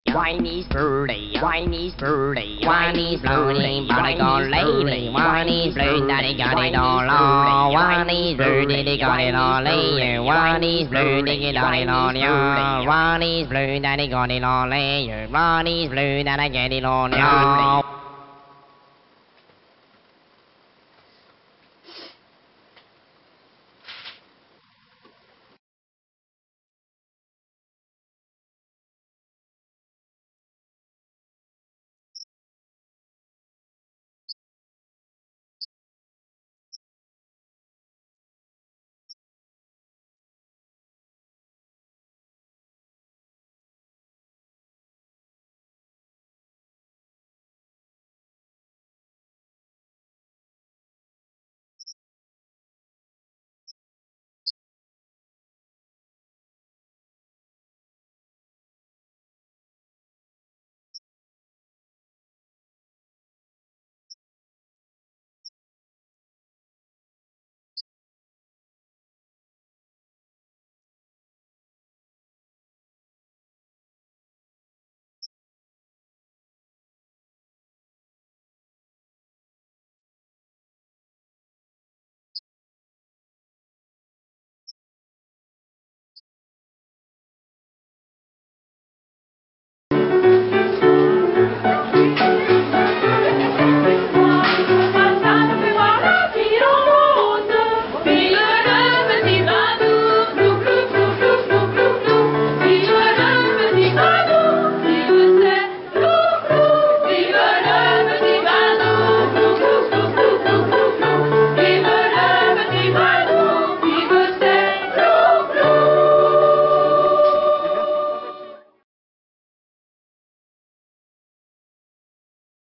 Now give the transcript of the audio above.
Whiny's birdie, whiny's birdie, whiny's birdie, body gone lady, whiny's blue, daddy got it all on, whiny's blue, daddy got it all layer, whiny's blue, daddy got it all on, whiny's blue, daddy got it all layer, whiny's blue, daddy get it all on.